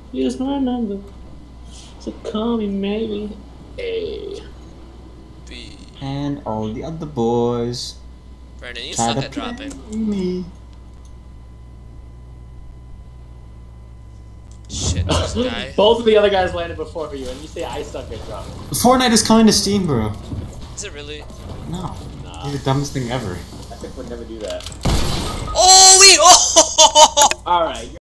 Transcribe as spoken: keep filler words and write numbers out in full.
Here's my number. So call me maybe. Hey. B. And all the other boys Brandon, you try suck to at play dropping. me. Shit, this guy. Both of the other guys landed before you, and you say I suck at dropping. Fortnite is coming to Steam, bro. Is it really? No. Nah, It's the dumbest thing ever. I think we'd never do that. Holy! Oh! Alright.